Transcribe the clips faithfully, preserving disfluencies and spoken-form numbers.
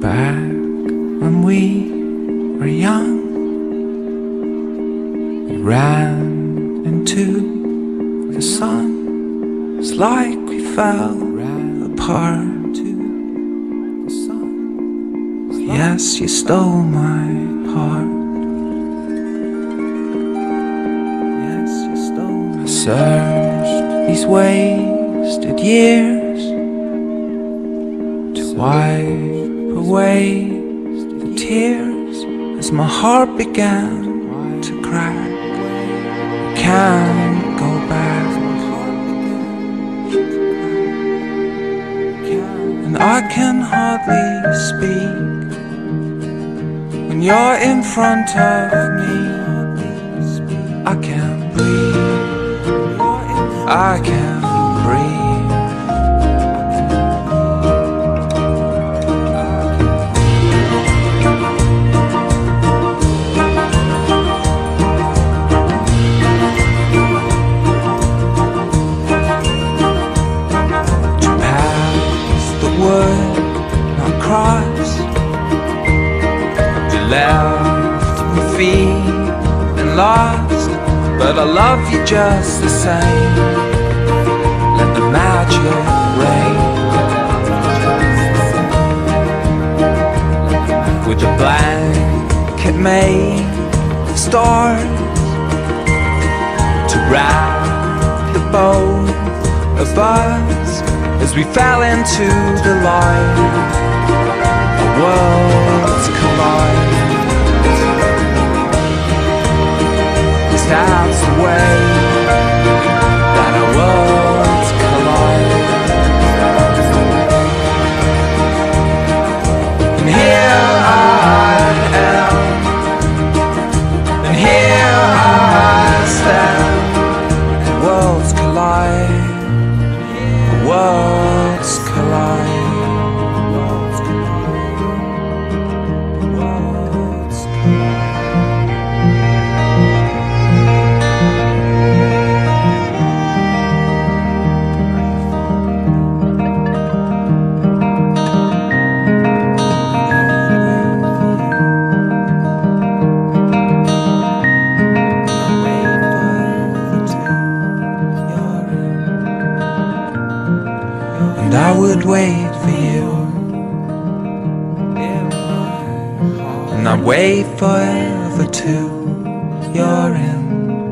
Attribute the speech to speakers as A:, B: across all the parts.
A: Back when we were young, we ran into the sun. It's like we fell apart. Yes, you stole my heart. Yes, you stole. I searched these wasted years to wipe away the tears as my heart began to crack. I can't go back, and I can hardly speak when you're in front of me. I can't breathe, I can't breathe. To pass the word, not cross. You left me feeling lost, but I love you just the same. Let the magic rain. With a blanket made of stars to wrap the boat of us as we fell into the light. Our worlds collide. That's the way that our worlds collide. And here I am, and here I stand. Worlds collide, worlds collide. Worlds collide, worlds collide. And I would wait for you, and I'd wait forever too. You're in,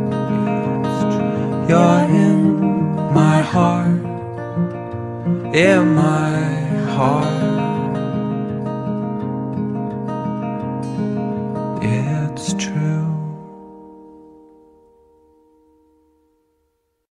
A: you're in my heart, in my heart. It's true.